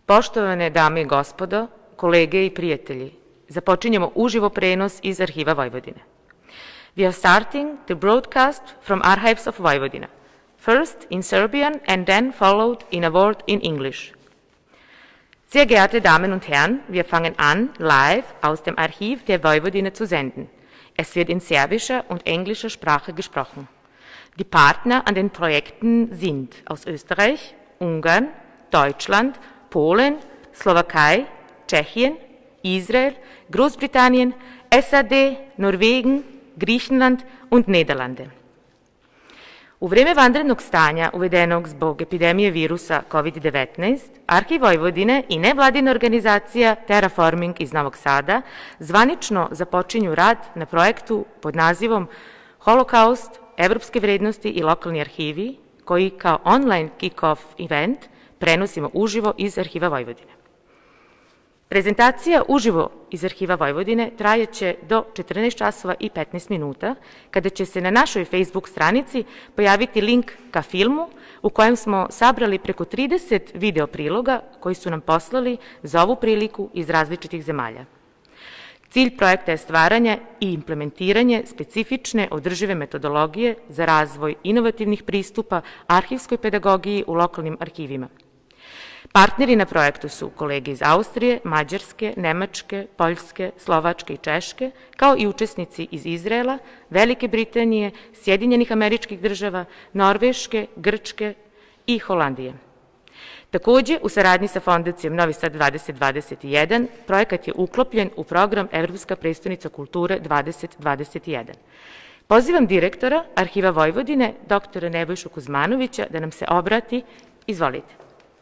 Poštovane dame i gospodo, kolege i prijatelji, započinjemo uživo prenos iz Arhiva Vojvodine. We are starting the broadcast from Archives of Vojvodina, first in Serbian and then followed in a word in English. Sehr geehrte Damen und Herren, wir fangen an, live aus dem Archiv der Vojvodina zu senden. Es wird in serbischer und englischer Sprache gesprochen. Die Partner an den Projekten sind aus Österreich, Ungarn, Deutschland, Polen, Slowakei, Tschechien, Israel, Großbritannien, SAD, Norwegen, Griechenland und Nederlande. U vreme vanrednog stanja uvedenog zbog epidemije virusa COVID-19, Arhiv Vojvodine i nevladina organizacija Terraforming iz Novog Sada zvanično započinju rad na projektu pod nazivom Holocaust, evropske vrednosti i lokalni arhivi, koji kao online kick-off event prenosimo uživo iz Arhiva Vojvodine. Prezentacija uživo iz Arhiva Vojvodine trajaće do 14 časova i 15 minuta, kada će se na našoj Facebook stranici pojaviti link ka filmu u kojem smo sabrali preko 30 video priloga koji su nam poslali za ovu priliku iz različitih zemalja. Cilj projekta je stvaranje i implementiranje specifične održive metodologije za razvoj inovativnih pristupa arhivskoj pedagogiji u lokalnim arhivima. Partneri na projektu su kolege iz Austrije, Mađarske, Nemačke, Poljske, Slovačke i Češke, kao i učesnici iz Izraela, Velike Britanije, Sjedinjenih Američkih Država, Norveške, Grčke i Holandije. Takođe, u saradnji sa Fondacijom Novi Sad 2021, projekat je uklopljen u program Evropska prestonica kulture 2021. Pozivam direktora Arhiva Vojvodine, doktora Nebojšu Kuzmanovića, da nam se obrati. Izvolite.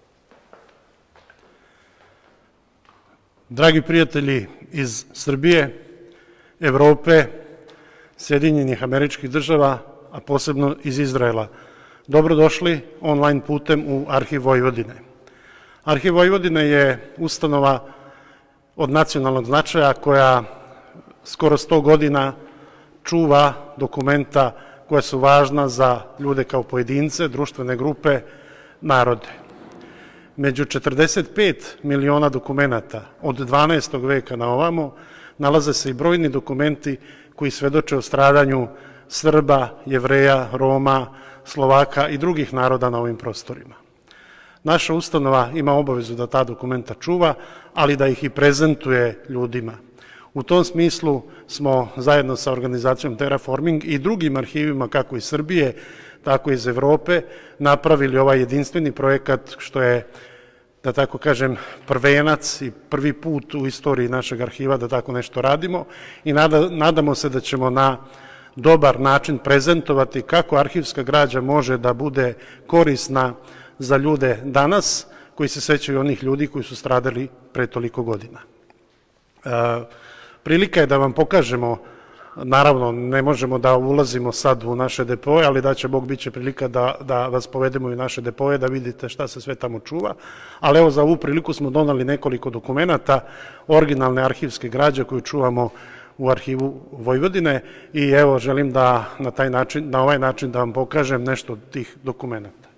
Dragi prijatelji iz Srbije, Evrope, Sjedinjenih Američkih Država, a posebno iz Izraela, dobrodošli online putem u Arhiv Vojvodine. Arhiv Vojvodine je ustanova od nacionalnog značaja koja skoro 100 godina čuva dokumenta koja su važna za ljude kao pojedince, društvene grupe, narode. Među 45 miliona dokumenata od 12. veka na ovamo nalaze se i brojni dokumenti koji svedoče o stradanju Srba, Jevreja, Roma, Slovaka i drugih naroda na ovim prostorima. Naša ustanova ima obavezu da ta dokumenta čuva, ali da ih i prezentuje ljudima. U tom smislu smo zajedno sa organizacijom Terraforming i drugim arhivima, kako iz Srbije, tako i iz Evrope, napravili ovaj jedinstveni projekat, što je, da tako kažem, prvenac i prvi put u istoriji našeg arhiva da tako nešto radimo i nadamo se da ćemo na dobar način prezentovati kako arhivska građa može da bude korisna za ljude danas, koji se sećaju onih ljudi koji su stradali pre toliko godina. Prilika je da vam pokažemo, naravno ne možemo da ulazimo sad u naše depoje, ali da će Bog biće prilika da vas povedemo i naše depoje, da vidite šta se sve tamo čuva. Ali evo, za ovu priliku smo donali nekoliko dokumenata, originalne arhivske građe koju čuvamo u Arhivu Vojvodine i evo, želim da na ovaj način da vam pokažem nešto od tih dokumenata.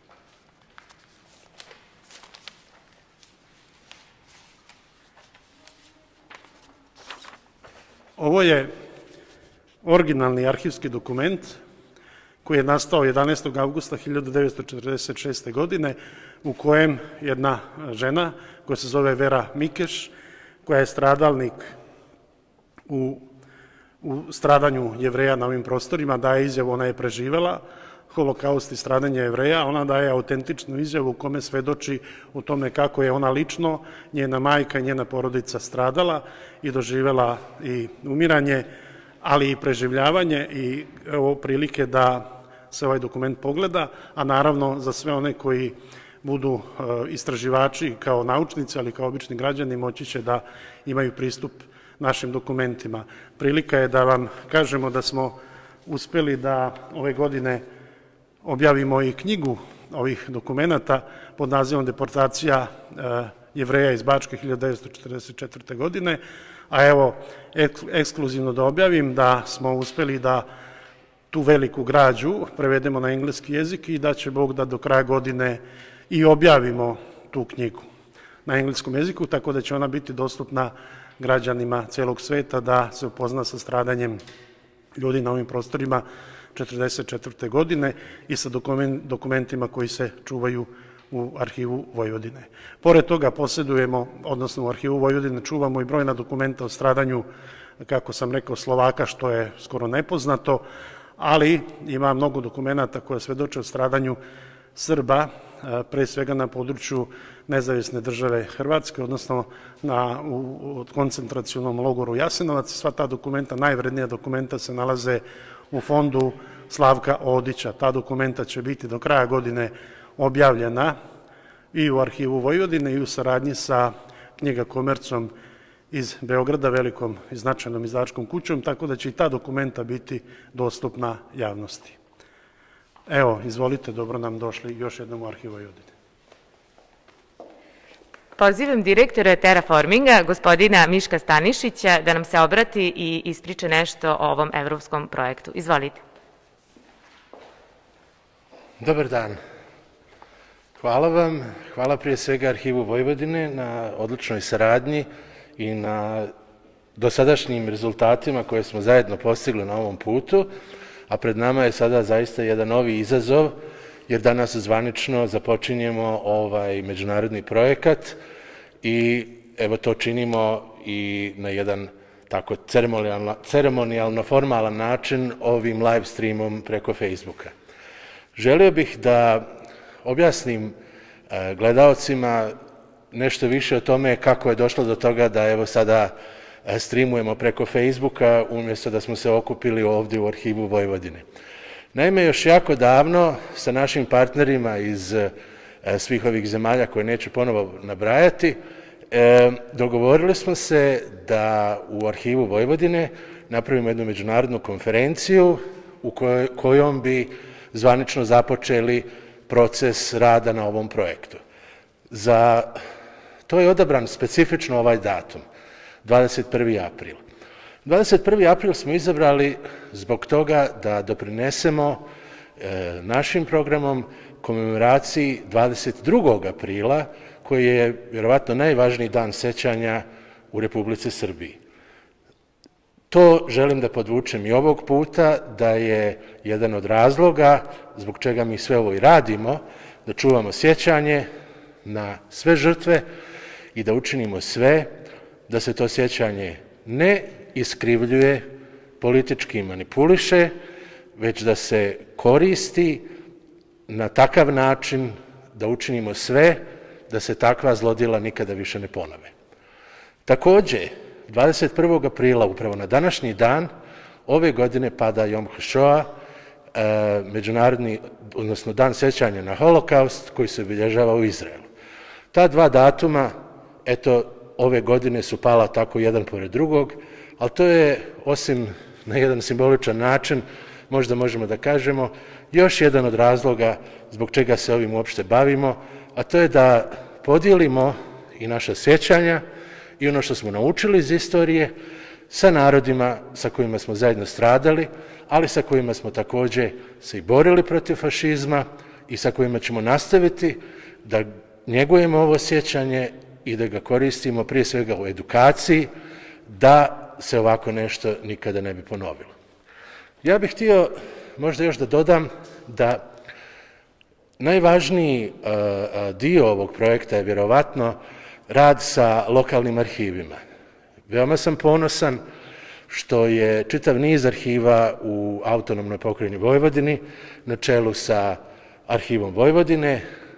Ovo je originalni arhivski dokument koji je nastao 11. augusta 1946. godine, u kojem jedna žena koja se zove Vera Mikeš, koja je stradalnik u stradanju Jevreja na ovim prostorima, daje izjavu, ona je preživela Holokaust i stradanje Jevreja, ona daje autentičnu izjavu u kome svedoči o tome kako je ona lično, njena majka i njena porodica stradala i doživela i umiranje, ali i preživljavanje i evo prilike da se ovaj dokument pogleda, a naravno za sve one koji budu istraživači kao naučnici, ali kao obični građani moći će da imaju pristup našim dokumentima. Prilika je da vam kažemo da smo uspeli da ove godine objavimo i knjigu ovih dokumenta pod nazivom Deportacija Jevreja iz Bačke 1944. godine, a evo, ekskluzivno da objavim da smo uspeli da tu veliku građu prevedemo na engleski jezik i da će Bog da do kraja godine i objavimo tu knjigu. na engleskom jeziku, tako da će ona biti dostupna građanima celog sveta da se upozna sa stradanjem ljudi na ovim prostorima 1944. godine i sa dokumentima koji se čuvaju u Arhivu Vojvodine. Pored toga posjedujemo, odnosno u Arhivu Vojvodine čuvamo i brojna dokumenta o stradanju, kako sam rekao, Slovaka, što je skoro nepoznato, ali ima mnogo dokumenta koje svedoče o stradanju Srba, pre svega na području nezavisne države Hrvatske, odnosno u koncentracionom logoru Jasenovac. Sva ta dokumenta, najvrednija dokumenta, se nalaze u fondu Slavka Odića. Ta dokumenta će biti do kraja godine objavljena i u Arhivu Vojvodine i u saradnji sa Knjiga Komercom iz Beograda, velikom i značajnom izdavačkom kućom, tako da će i ta dokumenta biti dostupna javnosti. Evo, izvolite, dobro nam došli još jednom u Arhiv Vojvodine. Pozivam direktora Terraforminga, gospodina Miška Stanišića, da nam se obrati i ispriča nešto o ovom evropskom projektu. Izvolite. Dobar dan. Hvala vam. Hvala prije svega Arhivu Vojvodine na odličnoj saradnji i na dosadašnjim rezultatima koje smo zajedno postigli na ovom putu, a pred nama je sada zaista jedan novi izazov, jer danas zvanično započinjemo ovaj međunarodni projekat i evo to činimo i na jedan tako ceremonijalno formalan način ovim live streamom preko Facebooka. Želio bih da objasnim gledaocima nešto više o tome kako je došlo do toga da evo sada streamujemo preko Facebooka umjesto da smo se okupili ovdje u Arhivu Vojvodine. Naime, još jako davno sa našim partnerima iz svih ovih zemalja koje neću ponovo nabrajati, dogovorili smo se da u Arhivu Vojvodine napravimo jednu međunarodnu konferenciju u kojom bi zvanično započeli proces rada na ovom projektu. Za to je odabran specifično ovaj datum, 21. april. 21. april smo izabrali zbog toga da doprinesemo našim programom komemoraciji 22. aprila, koji je vjerovatno najvažniji dan sećanja u Republici Srbiji. To želim da podvučem i ovog puta, da je jedan od razloga zbog čega mi sve ovo i radimo, da čuvamo sjećanje na sve žrtve i da učinimo sve da se to sjećanje ne iskrivljuje, politički manipuliše, već da se koristi na takav način da učinimo sve da se takva zlodjela nikada više ne ponove. Također, 21. aprila, upravo na današnji dan, ove godine pada Jom HaShoah, međunarodni, odnosno dan sećanja na Holocaust, koji se obilježava u Izraelu. Ta dva datuma, eto, ove godine su pala tako jedan pored drugog, ali to je, osim na jedan simboličan način, možda možemo da kažemo, još jedan od razloga zbog čega se ovim uopšte bavimo, a to je da podijelimo i naša sjećanja i ono što smo naučili iz istorije sa narodima sa kojima smo zajedno stradali, ali sa kojima smo također se i borili protiv fašizma i sa kojima ćemo nastaviti da njegujemo ovo sjećanje i da ga koristimo prije svega u edukaciji, da se ovako nešto nikada ne bi ponovilo. Ja bih htio možda još da dodam da najvažniji dio ovog projekta je vjerovatno rad sa lokalnim arhivima. Veoma sam ponosan što je čitav niz arhiva u autonomnoj pokrajini Vojvodini na čelu sa Arhivom Vojvodine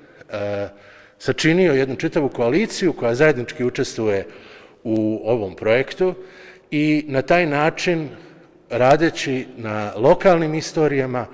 sačinio jednu čitavu koaliciju koja zajednički učestvuje u ovom projektu i na taj način, radeći na lokalnim istorijama,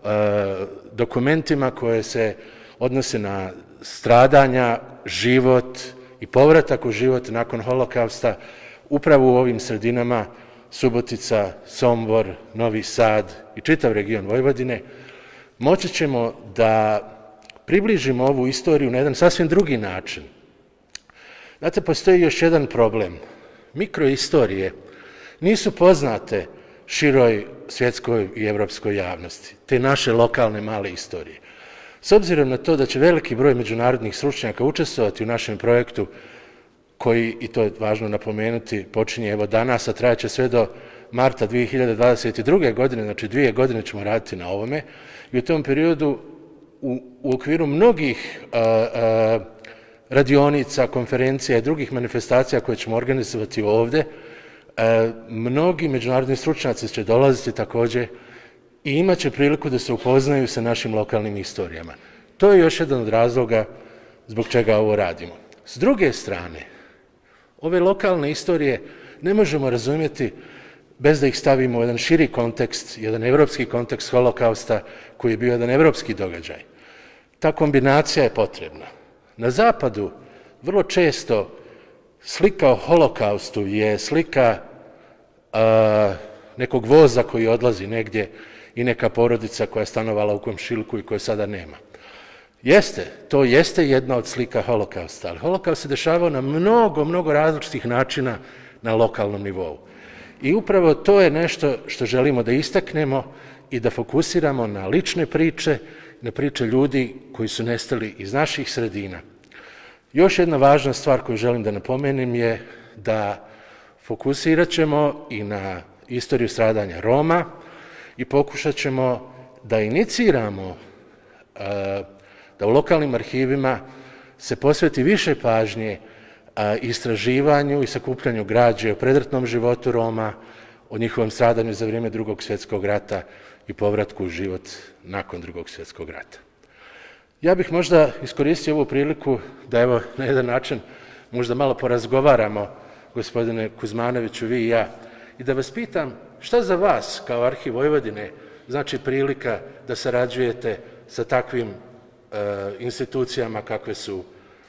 dokumentima koje se odnose na stradanja, život i povratak u život nakon Holokausta, upravo u ovim sredinama Subotica, Sombor, Novi Sad i čitav region Vojvodine, moći ćemo da približimo ovu istoriju na jedan sasvim drugi način. Znate, postoji još jedan problem. Mikroistorije nisu poznate široj svjetskoj i evropskoj javnosti, te naše lokalne male istorije. S obzirom na to da će veliki broj međunarodnih stručnjaka učestvovati u našem projektu, koji, i to je važno napomenuti, počinje evo danas, a trajaće sve do marta 2022. godine, znači 2 godine ćemo raditi na ovome, i u tom periodu u okviru mnogih radionica, konferencija i drugih manifestacija koje ćemo organizovati ovde, mnogi međunarodni stručnjaci će dolaziti također i imat će priliku da se upoznaju sa našim lokalnim istorijama. To je još jedan od razloga zbog čega ovo radimo. S druge strane, ove lokalne istorije ne možemo razumjeti bez da ih stavimo u jedan širi kontekst, jedan evropski kontekst holokausta koji je bio jedan evropski događaj. Ta kombinacija je potrebna. Na zapadu vrlo često slika o holokaustu je slika nekog voza koji odlazi negdje i neka porodica koja je stanovala u komšiluku i koje sada nema. To jeste jedna od slika holokausta, ali holokaust se dešavao na mnogo različitih načina na lokalnom nivou. I upravo to je nešto što želimo da istaknemo i da fokusiramo na lične priče, na priče ljudi koji su nestali iz naših sredina. Još jedna važna stvar koju želim da napomenem je da fokusirat ćemo i na istoriju stradanja Roma i pokušat ćemo da iniciramo da u lokalnim arhivima se posveti više pažnje istraživanju i sakupljanju građe o predratnom životu Roma, o njihovom stradanju za vrijeme Drugog svjetskog rata i povratku u život nakon Drugog svjetskog rata. Ja bih možda iskoristio ovu priliku da evo na jedan način možda malo porazgovaramo, gospodine Kuzmanoviću, vi i ja, i da vas pitam šta za vas kao Arhiv Vojvodine znači prilika da sarađujete sa takvim institucijama kakve su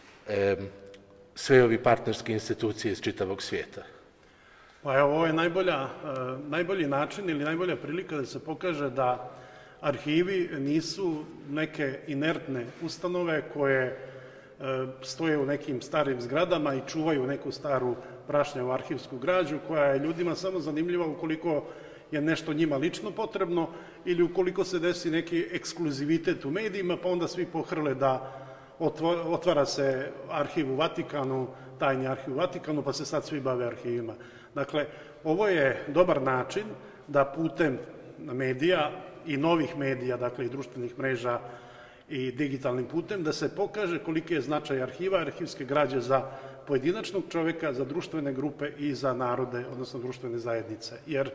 sve ovi partnerske institucije iz čitavog svijeta. Pa evo, ovo je najbolji način ili najbolja prilika da se pokaže da arhivi nisu neke inertne ustanove koje stoje u nekim starim zgradama i čuvaju neku staru prašnjavu arhivsku građu koja je ljudima samo zanimljiva ukoliko je nešto njima lično potrebno ili ukoliko se desi neki ekskluzivitet u medijima, pa onda svi pohrle da otvara se arhiv u Vatikanu, tajni arhiv u Vatikanu, pa se sad svi bave arhivima. Dakle, ovo je dobar način da putem medija i novih medija, dakle i društvenih mreža i digitalnim putem, da se pokaže koliki je značaj arhiva, arhivske građe za pojedinačnog čovjeka, za društvene grupe i za narode, odnosno društvene zajednice. Jer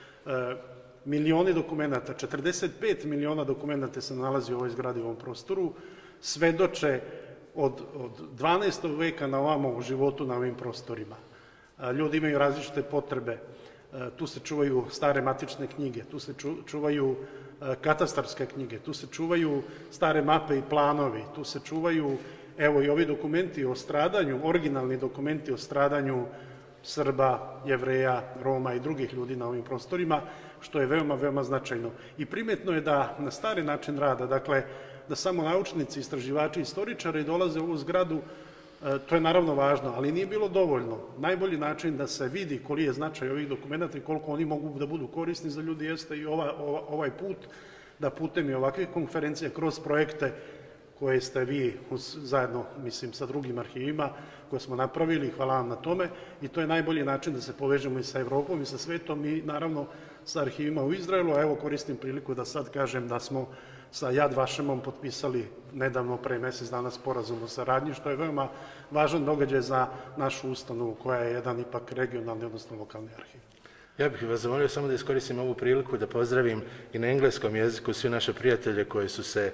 milioni dokumenta, 45 miliona dokumenta se nalazi u ovoj zgradi, u ovom prostoru, svedoče od 12. veka na ovamo u životu na ovim prostorima. Ljudi imaju različite potrebe. Tu se čuvaju stare matične knjige, tu se čuvaju katastarske knjige, tu se čuvaju stare mape i planovi, tu se čuvaju, evo i ovi dokumenti o stradanju, originalni dokumenti o stradanju Srba, Jevreja, Roma i drugih ljudi na ovim prostorima, što je veoma značajno. I primjetno je da na stari način rada, dakle, da samo naučnici, istraživači, istoričari dolaze u ovu zgradu, to je naravno važno, ali nije bilo dovoljno. Najbolji način da se vidi koliki je značaj ovih dokumenta i koliko oni mogu da budu korisni za ljudi jeste i ovaj put, da putem i ovakvih konferencija kroz projekte koje ste vi zajedno, mislim, sa drugim arhivima koje smo napravili, hvala vam na tome, i to je najbolji način da se povežemo i sa Evropom i sa svetom i naravno sa arhivima u Izraelu, a evo koristim priliku da sad kažem da smo sa Yad Vašemom potpisali nedavno pre mjesec dana sporazum o saradnji, što je veoma važan događaj za našu ustanovu koja je jedan ipak regionalni, odnosno lokalni arhiv. Ja bih vas zamolio samo da iskoristim ovu priliku da pozdravim i na engleskom jeziku sve naše prijatelje koji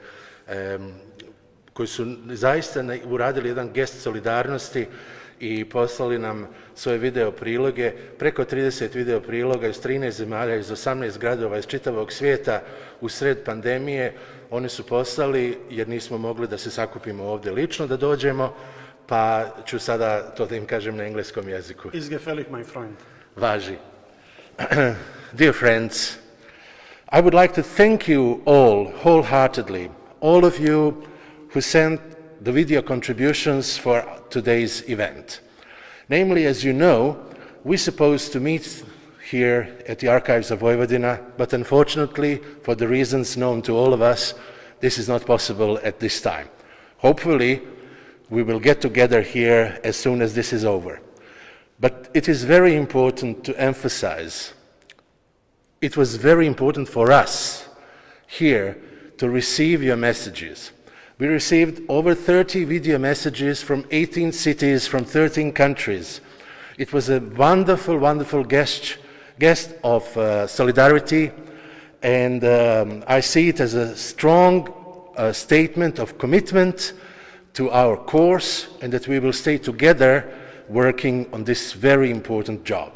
su zaista uradili jedan gest solidarnosti i poslali nam svoje video priloge, preko 30 video priloga iz 13 zemalja, iz 18 gradova, iz čitavog svijeta u sred pandemije. Oni su poslali jer nismo mogli da se sakupimo ovdje lično da dođemo, pa ću sada to da im kažem na engleskom jeziku. Izgefällig, mein Freund. Važi. Dear friends, I would like to thank you all wholeheartedly, all of you who sent the video contributions for today's event. Namely, as you know, we're supposed to meet here at the Archives of Vojvodina, but unfortunately, for the reasons known to all of us, this is not possible at this time. Hopefully, we will get together here as soon as this is over. But it is very important to emphasize, it was very important for us here to receive your messages. We received over 30 video messages from 18 cities, from 13 countries. It was a wonderful, wonderful guest of solidarity, and I see it as a strong statement of commitment to our course, and that we will stay together working on this very important job.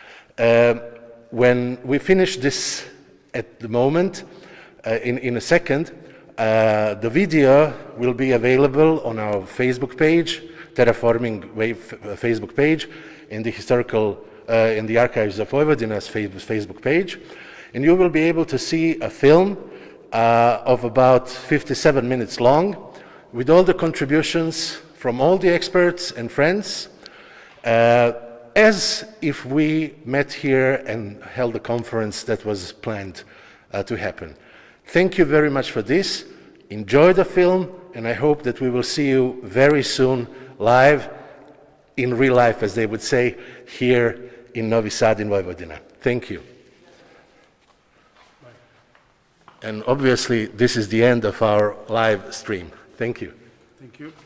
When we finish this at the moment, in a second, the video will be available on our Facebook page, Terraforming Wave Facebook page, in the in the Archives of Vojvodina's Facebook page, and you will be able to see a film of about 57 minutes long, with all the contributions from all the experts and friends, as if we met here and held a conference that was planned to happen. Thank you very much for this. Enjoy the film, and I hope that we will see you very soon live, in real life, as they would say, here in Novi Sad in Vojvodina. Thank you. And obviously, this is the end of our live stream. Thank you. Thank you.